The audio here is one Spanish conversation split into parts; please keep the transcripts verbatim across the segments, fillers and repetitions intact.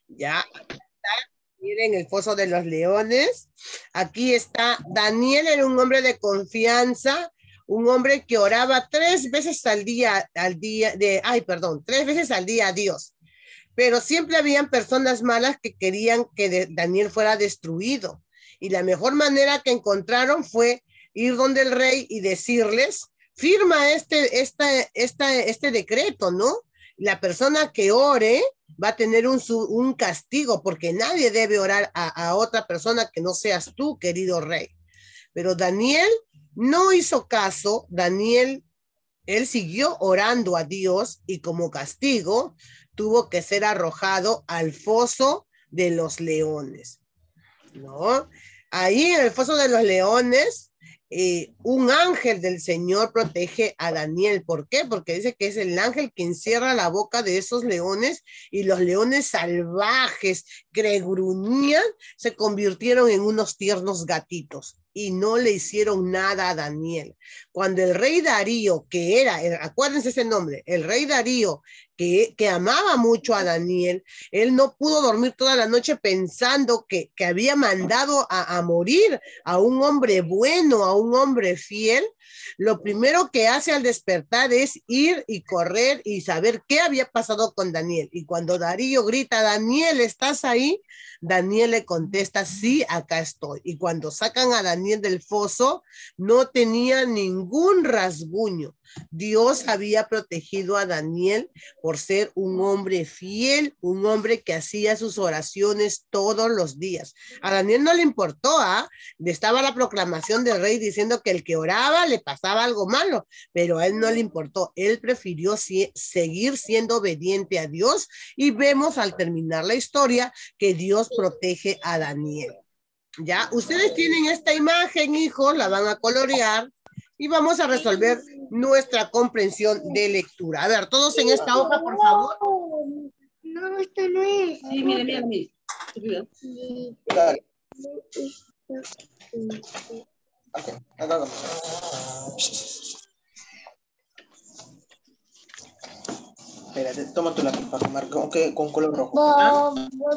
Ya, miren el foso de los leones. Aquí está, Daniel era un hombre de confianza, un hombre que oraba tres veces al día, al día, de, ay, perdón, tres veces al día a Dios. Pero siempre habían personas malas que querían que de, Daniel fuera destruido. Y la mejor manera que encontraron fue ir donde el rey y decirles, firma este, esta, esta, este decreto, ¿no? La persona que ore va a tener un, un castigo, porque nadie debe orar a, a otra persona que no seas tú, querido rey. Pero Daniel no hizo caso. Daniel, él siguió orando a Dios y como castigo tuvo que ser arrojado al foso de los leones, ¿no? Ahí en el foso de los leones, eh, un ángel del Señor protege a Daniel. ¿Por qué? Porque dice que es el ángel que encierra la boca de esos leones y los leones salvajes que gruñían se convirtieron en unos tiernos gatitos y no le hicieron nada a Daniel. Cuando el rey Darío, que era, acuérdense ese nombre, el rey Darío, que, que amaba mucho a Daniel, él no pudo dormir toda la noche pensando que, que había mandado a, a morir a un hombre bueno, a un hombre fiel. Lo primero que hace al despertar es ir y correr y saber qué había pasado con Daniel. Y cuando Darío grita, Daniel, ¿estás ahí? Daniel le contesta, sí, acá estoy. Y cuando sacan a Daniel del foso, no tenía ningún rasguño. Dios había protegido a Daniel por ser un hombre fiel, un hombre que hacía sus oraciones todos los días. A Daniel no le importó, ¿ah? ¿eh? Estaba la proclamación del rey diciendo que el que oraba le pasaba algo malo, pero a él no le importó. Él prefirió si seguir siendo obediente a Dios y vemos al terminar la historia que Dios protege a Daniel. Ya, ustedes tienen esta imagen, hijos, la van a colorear y vamos a resolver nuestra comprensión de lectura. A ver, todos en esta hoja, por favor. No, esto no es. Sí, mire, mire, mire. Sí. Espérate, toma tu lápiz para tomar con, con color rojo. ¿Ah?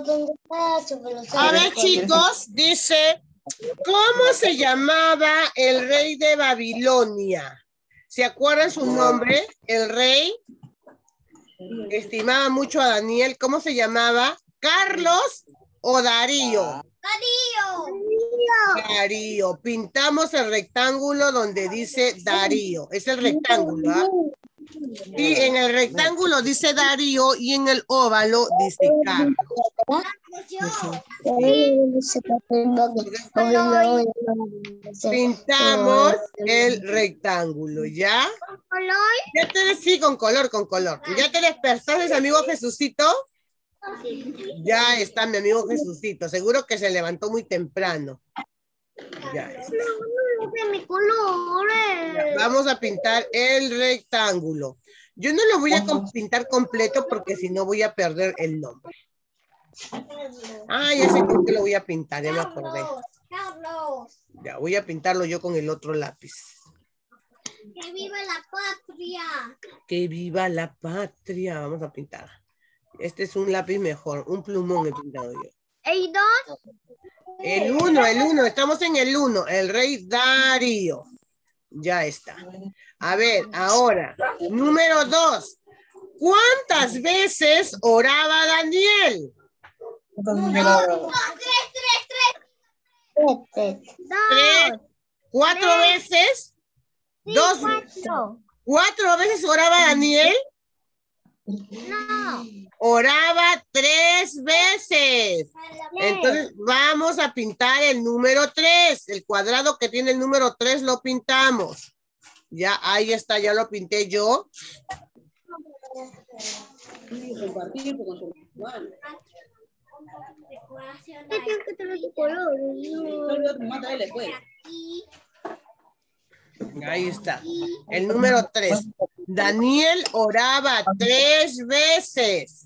A ver, chicos, dice, ¿cómo se llamaba el rey de Babilonia? ¿Se acuerdan su nombre? El rey estimaba mucho a Daniel. ¿Cómo se llamaba? ¿Carlos o Darío? Darío. Darío. Pintamos el rectángulo donde dice Darío. Es el rectángulo, ¿ah? Y en el rectángulo dice Darío y en el óvalo dice Carlos. Pintamos el rectángulo, ¿ya? ¿Con color? ¿Ya te, sí, con color, con color. ¿Ya te despertaste, amigo Jesucito? Ya está mi amigo Jesucito. Seguro que se levantó muy temprano. Ya está. No, no, no, mi color. Ya, vamos a pintar el rectángulo. Yo no lo voy a pintar completo porque si no voy a perder el nombre. Ah, ya sé con qué lo voy a pintar, ya me acordé. Carlos. Ya, voy a pintarlo yo con el otro lápiz. Que viva la patria. Que viva la patria. Vamos a pintar. Este es un lápiz mejor, un plumón he pintado yo. ¿El dos? El uno, el uno, estamos en el uno, el rey Darío. Ya está. A ver, ahora, número dos. ¿Cuántas veces oraba Daniel? Dos, tres, tres, tres. Tres, cuatro veces. Sí, Dos. cuatro. ¿Cuatro veces oraba Daniel? No. Oraba tres veces. Entonces vamos a pintar el número tres. El cuadrado que tiene el número tres lo pintamos. Ya, ahí está, ya lo pinté yo. Ahí está. El número tres. Daniel oraba tres veces.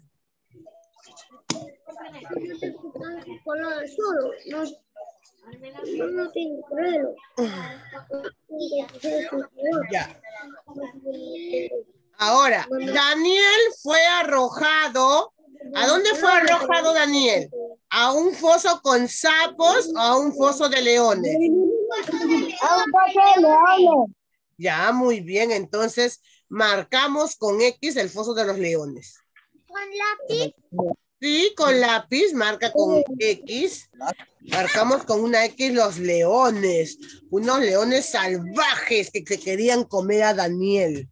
Ya. Ahora, Daniel fue arrojado ¿A dónde fue arrojado Daniel? ¿A un foso con sapos o a un foso de leones? Ya, muy bien. Entonces, marcamos con X el foso de los leones. Con lápiz. Sí, con lápiz, marca con X. Marcamos con una X los leones. Unos leones salvajes que se querían comer a Daniel.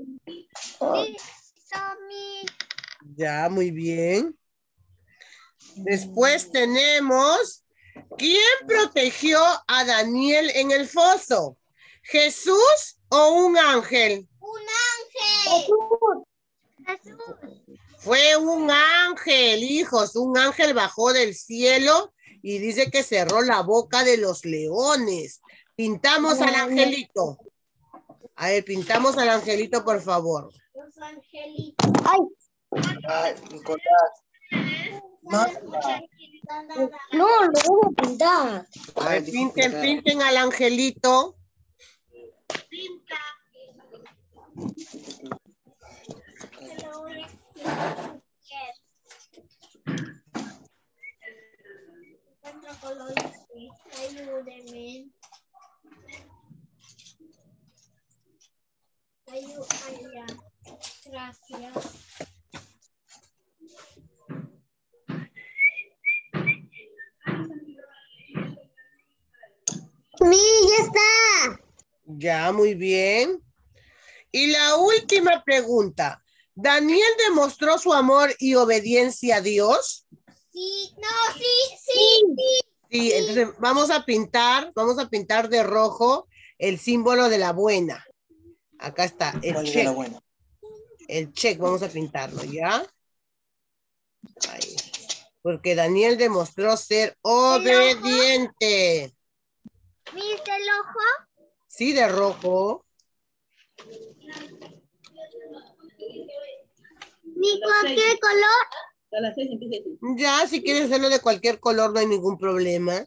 Ya, muy bien. Después tenemos, ¿quién protegió a Daniel en el foso? ¿Jesús o un ángel? Un ángel. Jesús. Fue un ángel, hijos. Un ángel bajó del cielo y dice que cerró la boca de los leones. Pintamos al angelito. A ver, pintamos al angelito, por favor. Los angelitos. Ay. Ay, Nicolás. Más. No, lo voy a pintar. A ver, pinten, pinten al angelito. Pinta. Encuentro colores. Ayúdenme. Ayúdenme. Gracias. Mi, ya está. Ya, muy bien. Y la última pregunta. ¿Daniel demostró su amor y obediencia a Dios? Sí, no, sí, sí, sí. Sí, entonces vamos a pintar, vamos a pintar de rojo el símbolo de la buena. Acá está, el ¿Cuál es check. la buena? El check, vamos a pintarlo, ¿ya? Ahí. Porque Daniel demostró ser obediente. ¿Viste el ojo? Sí, de rojo. ¿Ni cualquier color? Ya, si quieres hacerlo de cualquier color, no hay ningún problema.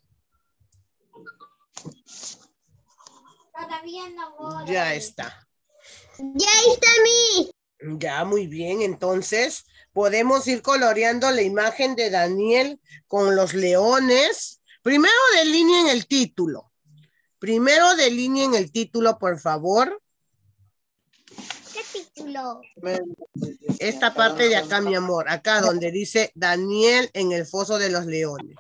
Todavía no voy. Ya está. Ya está mi. Ya, muy bien. Entonces, podemos ir coloreando la imagen de Daniel con los leones. Primero delineen el título. Primero delineen el título, por favor. ¿Qué título? Esta parte de acá, mi amor. Acá donde dice Daniel en el foso de los leones.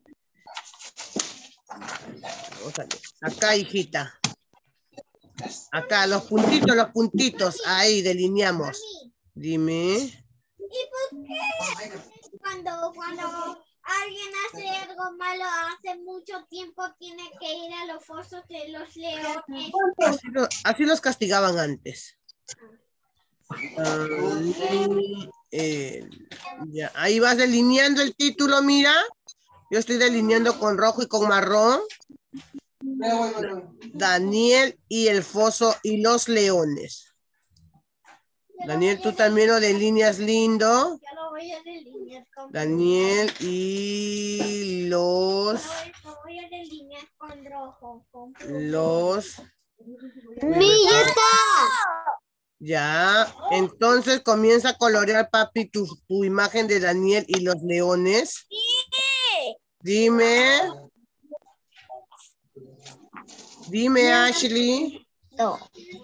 Vamos a ver. Acá, hijita. Acá, los puntitos, los puntitos. Ahí delineamos. Dime. ¿Y por qué cuando, cuando alguien hace algo malo hace mucho tiempo tiene que ir a los fosos de los leones? Así, lo, así los castigaban antes. Uh, eh, ya. Ahí vas delineando el título, mira. Yo estoy delineando con rojo y con marrón. Daniel y el foso y los leones. Daniel, tú también lo delineas lindo. Yo lo voy a delinear con Daniel y los... Lo voy a delinear con rojo. Con los... ¡Mi, ya está! Ya, entonces comienza a colorear, papi, tu, tu imagen de Daniel y los leones. Sí. Dime. Dime, Ashley. No.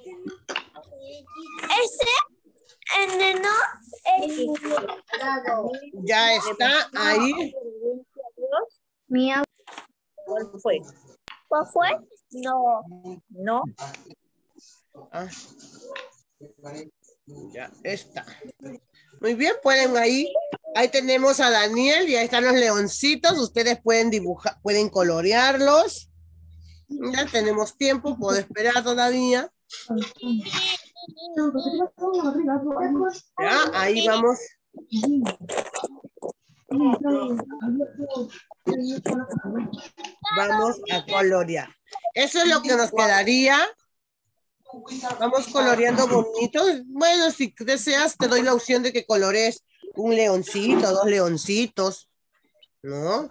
Ese enano es... Ya está ahí. Mía. ¿Cuál fue? ¿Cuál fue? No. No. Ah. Ya está. Muy bien, pueden ahí. Ahí tenemos a Daniel y ahí están los leoncitos. Ustedes pueden dibujar, pueden colorearlos. Ya tenemos tiempo, puedo esperar todavía. Ya, ahí vamos. Vamos a colorear. Eso es lo que nos quedaría. Vamos coloreando bonito. Bueno, si deseas, te doy la opción de que colorees un leoncito, dos leoncitos, ¿no?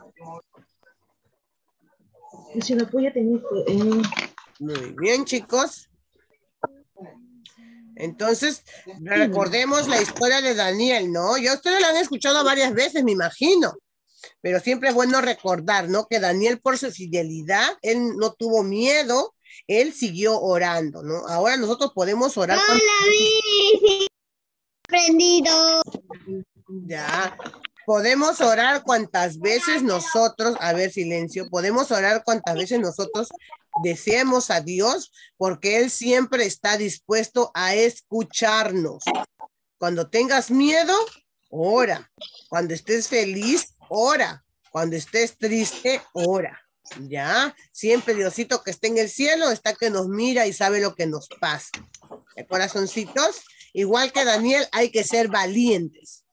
Si lo voy a tener que... Eh... Muy bien, chicos. Entonces, recordemos la historia de Daniel, ¿no? Ya ustedes la han escuchado varias veces, me imagino. Pero siempre es bueno recordar, ¿no? Que Daniel, por su fidelidad, él no tuvo miedo, él siguió orando, ¿no? Ahora nosotros podemos orar. Con... vi, aprendido. Ya. Podemos orar cuantas veces nosotros, a ver, silencio, podemos orar cuantas veces nosotros deseemos a Dios, porque Él siempre está dispuesto a escucharnos. Cuando tengas miedo, ora. Cuando estés feliz, ora. Cuando estés triste, ora. ¿Ya? Siempre Diosito que está en el cielo está que nos mira y sabe lo que nos pasa. ¿Eh, corazoncitos? Igual que Daniel, hay que ser valientes.